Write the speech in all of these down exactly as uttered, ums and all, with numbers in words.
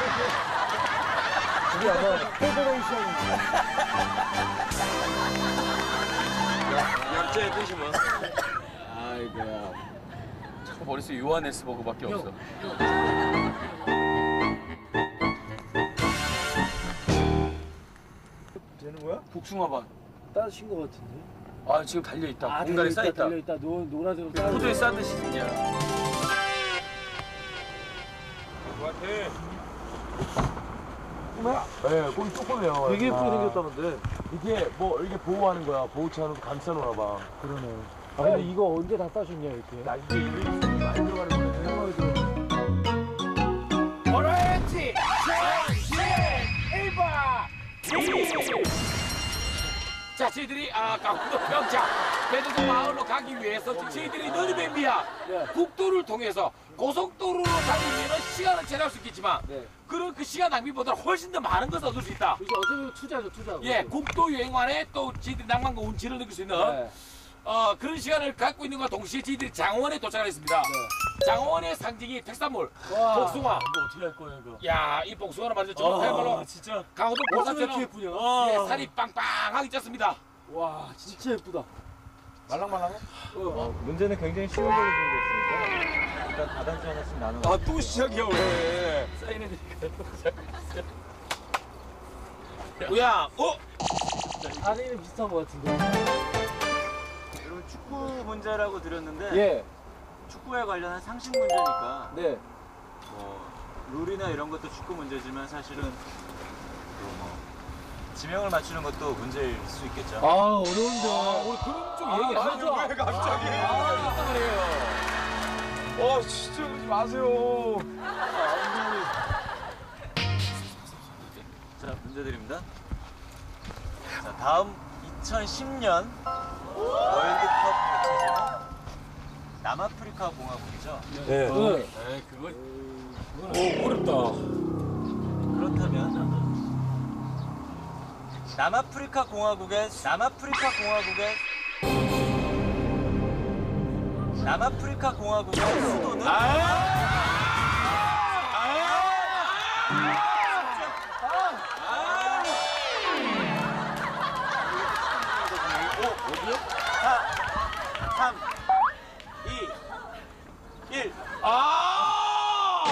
이게 아마 페더레이션. 약자의 뜻이 뭐? 아이고야. 자꾸 머릿속에 요하네스버그밖에 없어. 되는 거야? 복숭아밭. 따신 거 같은데? 아 지금 달려 있다. 아, 공간에 쌓여 있다. 달려 있다. 노 노란색으로 쌓여. 포도에 싸듯이 그냥. 네, 꼴 조그매요. 되게 예쁘게 생겼다는데. 이게 뭐 이게 보호하는 거야. 보호차로 감싸놓나 봐. 그러네. 아 근데 이거 언제 다 따셨냐 이렇게? 나 이게 일일이 많이 들어가는 거네. 버라이어티 일바 자, 저희들이 아 강원도 평창 배도도 마을로 가기 위해서 저희들이 너리뱀비야 네. 국도를 통해서 고속도로로 다니면 시간은 체할 수 있겠지만 네. 그런 그 시간 낭비보다 훨씬 더 많은 것을 얻을 수 있다. 그래서 어차피 투자죠 투자. 예, 국도 여행만에 또 저희들이 낭만과 운치를 느낄 수 있는 네. 어, 그런 시간을 갖고 있는 것과 동시에 저희들이 장원에 도착을 했습니다. 네. 장원의 상징이 특산물 와. 복숭아. 이거 어떻게 할 거야 이거? 야, 이 복숭아를 만들 정말로 진짜. 강호도 어쩜 보사처럼 이렇게 예쁘냐? 예, 살이 빵빵하게 쪘습니다. 와 진짜 예쁘다. 말랑말랑해? 어. 문제는 굉장히 쉬운 걸로 준비했으니까 일단 다단지 하나씩 나눠. 아 또 시작이야 왜? 야, 어? 안에는 비슷한 거 같은데. 여러분 축구 문제라고 드렸는데 예. 축구에 관련한 상식 문제니까 네. 뭐 룰이나 이런 것도 축구 문제지만 사실은 또뭐 지명을 맞추는 것도 문제일 수 있겠죠. 아 어려운데. 우리 그런 쪽 얘기 아니 하죠. 왜 갑자기? 아, 그래요. 어 진짜 그러지 마세요. 자 문제 드립니다. 자 다음 이천십 년 월드컵 개최지는 남아프리카 공화국이죠. 네. 네. 에이, 그거 오 어렵다. 그렇다면 남아프리카 공화국의 남아프리카 공화국의 남아프리카 공화국의 수도는 삼, 이, 일. 아!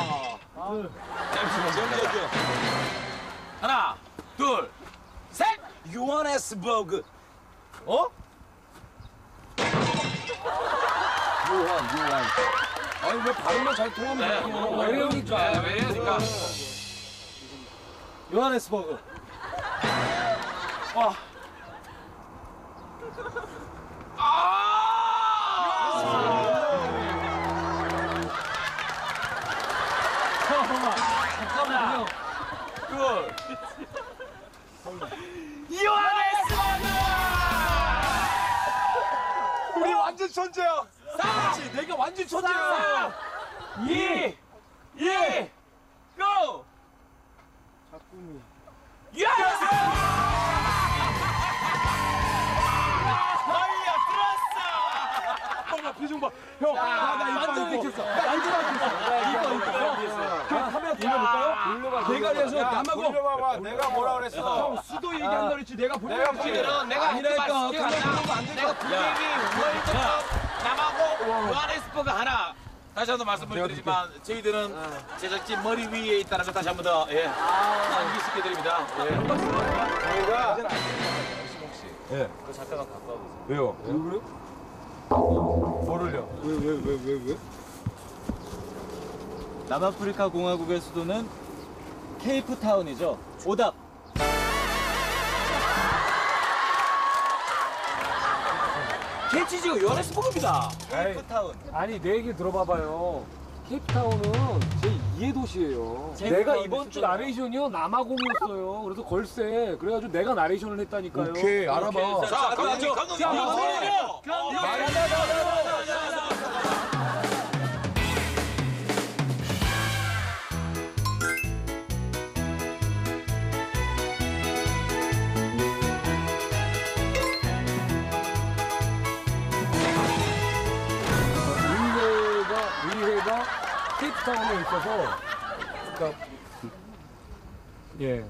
잠시만요. 하나, 둘, 셋! 요하네스버그. 어? 요한 요한. 아니 왜 발음만 잘 통하면 네, 되냐? 외래어니까. 네, 외래어니까. 요하네스버그. 와. 잠깐만요. 둘. 요하네스버그! 우리 완전 천재야. 그렇지, 내가 완전 천재야. 이, 일, 고! 작품이. 야! 아이야 들었어. 형 표정 봐. 형, 나나 이거 완전 이거. 익혔어. 나 이거 익혔어. 이거 익혔어. 형 카메라 돌려볼까요? 돌려봐. 대가리에서 남하고. 돌려봐봐. 내가 뭐라 그랬어? 형 수도 얘기한다 그랬지. 내가 보려고 했지. 저희들은 내가 아니라니까. 아니라니까. 내가 분명히 월드컵 남하고 요하네스버그 하나. 다시 한 번 말씀을 드리지만 저희들은 제작진 머리 위에 있다는 거 다시 한 번 더 예. 안기시켜 드립니다. 예. 저희가 예. 그 작가가 바꿔보세요. 왜요? 왜 그래요? 뭐를요? 왜 왜 왜 왜 왜? 남아프리카 공화국의 수도는 케이프타운이죠. 오답. 캔치즈가 요하네스버그입니다. 케이프타운. 아니 내 얘기 들어봐봐요. 케이프타운은 제 이의 도시예요. 제이프타운이 내가 이번 주 수도예요. 나레이션이요 남아공이었어요. 그래서 걸세. 그래가지고 내가 나레이션을 했다니까요. 오케이 알아봐. 자, 강조, 강조. 의회가 의회가 케이프타운에 있어서 그러니까 예.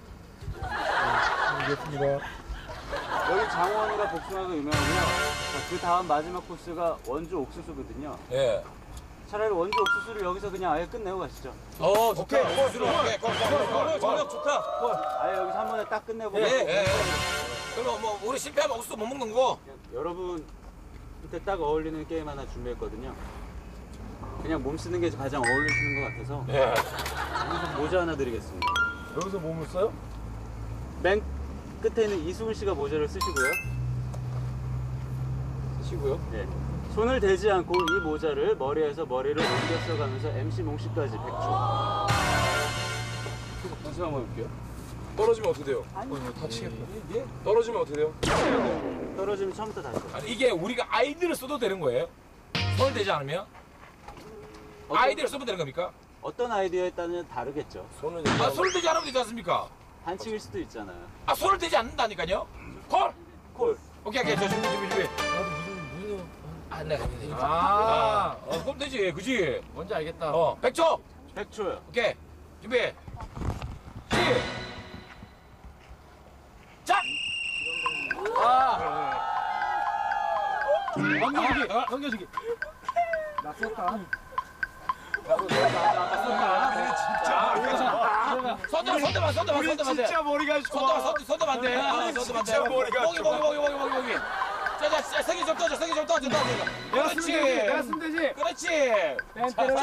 알겠습니다. 여기 장원이가 복숭아가 유명하고요. 자, 그 다음 마지막 코스가 원주 옥수수거든요. 예. 차라리 원주 옥수수를 여기서 그냥 아예 끝내고 가시죠. 어, 좋다. 오케이. 오케이. 걸, 걸, 걸, 걸. 좋다. 아예 여기서 한 번에 딱 끝내고 예, 가시고 예. 그럼 뭐 우리 실패하면 옥수수 못 먹는 거. 여러분한테 딱 어울리는 게임 하나 준비했거든요. 그냥 몸 쓰는 게 가장 어울리시는 것 같아서 예. 여기서 모자 하나 드리겠습니다. 여기서 몸을 써요? 맨 끝에 있는 이승훈 씨가 모자를 쓰시고요. 쉬고요. 네. 손을 대지 않고 이 모자를 머리에서 머리를 옮겨 써가면서 엠씨 몽씨까지 백 초. 다시 한번 해볼게요. 떨어지면 어떻게 돼요? 어, 다치겠다. 예? 떨어지면 어떻게 돼요? 떨어지면 처음부터 다시. 아니 이게 우리가 아이디를 써도 되는 거예요? 손을 대지 않으면? 어떤, 아이디를 쓰면 되는 겁니까? 어떤 아이디어에 따르면 다르겠죠. 손을 아 손을 대지 않으면 되지 않습니까? 반칙일 수도 있잖아요. 아 손을 대지 않는다니까요? 콜! 콜. 오케이 오케이 저 준비 준비 준비. 아 내가 하면 되니까. 아, 어, 그럼 되지, 그지? 뭔지 알겠다. 어, 백 초. 백 초요. 오케이, 준비. 시. 작. 넘겨주기. 어? 넘겨주기. 나 썼다. 손대만, 손대만, 손대만, 손대만 돼. 머리가 손대만, 손대, 손대만 돼. 아, 손대만 돼. 진짜 머리가 목이, 목이, 목이, 목이, 목이, 목이. 자, 자, 자, 세게 좀 떠줘, 세게 좀 떠줘, 떠줘. 내가 쓰면 되지. 내가 그렇지. 쓰면 되지. 그렇지. 땡땡.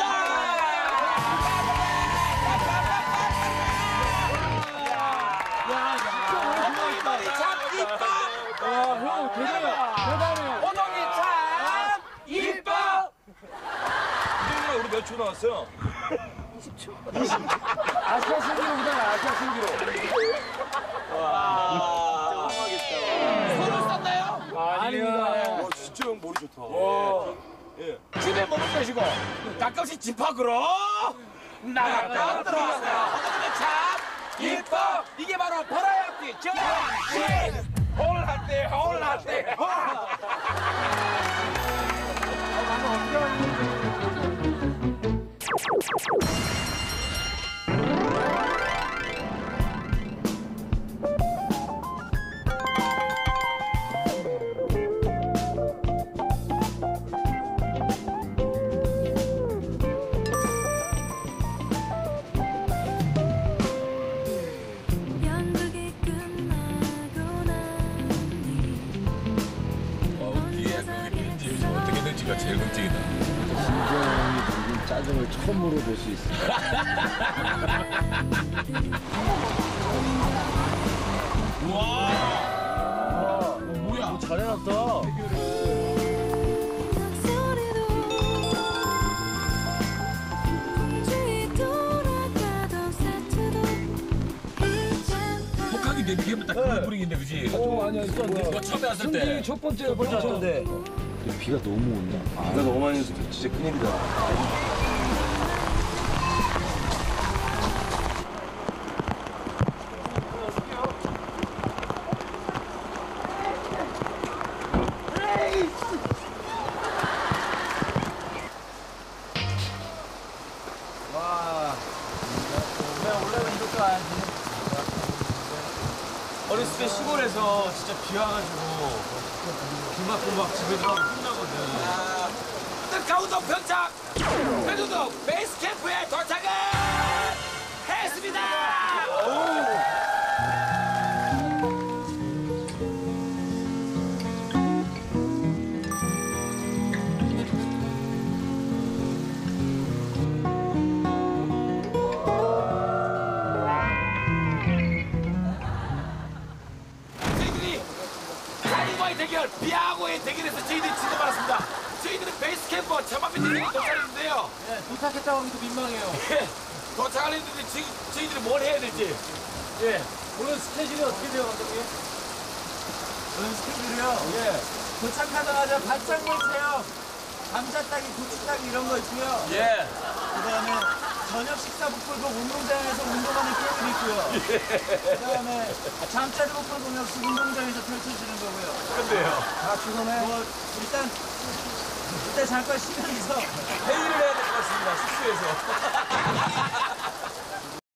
호동이 머리 참 이뻐. 와, 형 대단해. 대단해. 호동이 참 이뻐. 이정도면 우리 몇 초 나왔어요? 아시아 신기록이다. 아시아 신기록. 와. 손을 썼나요? 아닙니다. 와 진짜 형 머리 좋다. 와. 예. 집에 몸을 빼시고 가끔씩 집합으로 나갔다 들어왔어요. 호동이 참 이뻐. 이게 바로 버라이어티 정신. 홀라떼 홀라떼 홀. 연극이 끝나고 나니 어, 뒤에 그 왠지 어떻게 될지가 제일 걱정이다. 진정이 지금 짜증을 처음으로 볼 수 있습니다. 와. 뭐야? 잘해놨다. 소리도 공중이 돌아가던 세트도 이젠 다 독하게 데뷔하면 딱 그런 분위기인데 그지? 어 아니야 진짜 뭐야. 너 처음에 왔을 때 첫 번째 첫 번째 왔는데 비가 너무 온다. 비가 너무 많이 와서 진짜 큰일이다. 어렸을 때 시골에서 진짜 비 와가지고 금박금박 집에 들어가면 끝나거든. 뜻가운동 평창 회두동 베이스 캠프에 도착을 했습니다. 저희들이 달과의 대결, 비하고의 대결에서 저희들이 지고 말았습니다. 저희들은 베이스 캠프 천만 미터에 도착했는데요. 도착했다고 하기도 민망해요. 예, 도착을 했는데 지금 저희들이 뭘 해야 될지. 예, 오늘 스케줄이 어떻게 돼요, 감독님? 오늘 스케줄이요? 예. 도착하자마자 반창고 체험, 감자 따기, 고추 따기 이런 거 있고요. 예. 그다음에 저녁 식사 북풀고 운동장에서 운동하는 게임이 있고요. 그다음에 잠자리 북풀고 역시 운동장에서 펼쳐지는 거고요. 근데요. 다 주문해. 뭐 일단 이때 잠깐 쉬면서 회의를 해야 될 것 같습니다. 숙소에서.